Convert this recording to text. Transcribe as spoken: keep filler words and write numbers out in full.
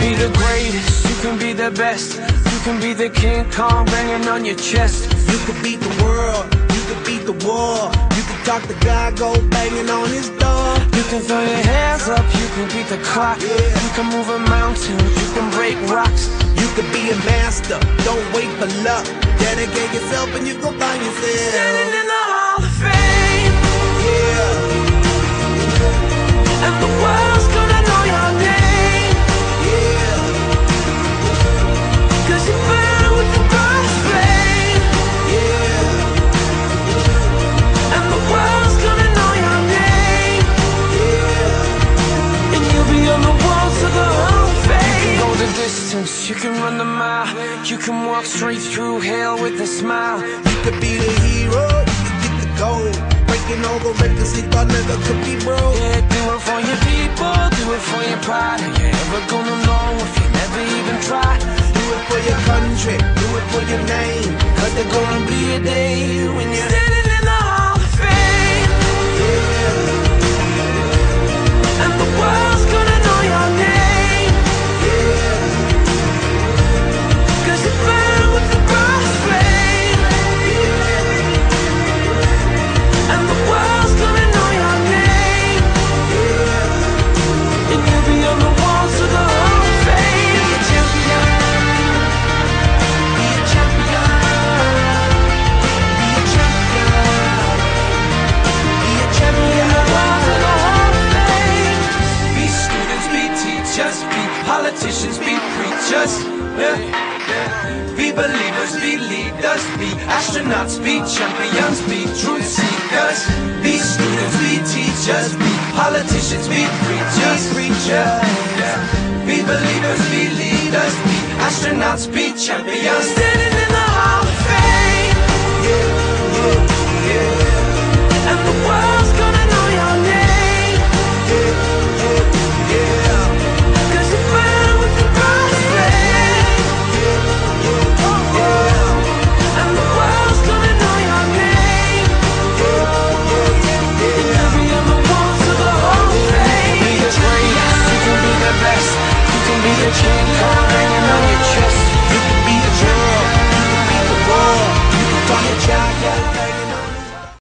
be the greatest, you can be the best. You can be the King Kong banging on your chest. You could beat the world, you could beat the war. You can talk to God, go banging on his door. You can throw your hands up, you can beat the clock. Yeah. You can move a mountain, you can break rocks. You could be a master, don't wait for luck. Dedicate yourself and you gon' find yourself Standing in the Hall of Fame. Yeah, And the world's gonna know your name. yeah, Cause you burn with the brightest flame. yeah, And the world's gonna know your name. yeah. And you'll be on the walls of the Hall of Fame. You can go the distance, you can run the mile. You can walk straight through hell with a smile. You could be the hero, you could get the gold. Breaking all the records he thought never could be broke. Yeah, do it for your people, do it for your pride. Are you ever gonna know if you never even try? Do it for your country, do it for your name. Cause there's gonna be a day when you're standing in the Hall of Fame. Yeah, And the world's gonna know your name. yeah, Cause you burn with the brightest flame. yeah, And the world's gonna know your name. yeah. And you'll be on the walls of the Hall of Fame. Be a champion. Be a champion. Be a champion. Be a champion. The walls of the Hall of Fame. Be students, be teachers, be politicians, be preachers. Yeah, yeah. Be believers, be leaders, be astronauts, be champions, be truth seekers. Be students, be teachers, be politicians, be preachers, preachers. Yeah. Be believers, be leaders, be astronauts, be champions.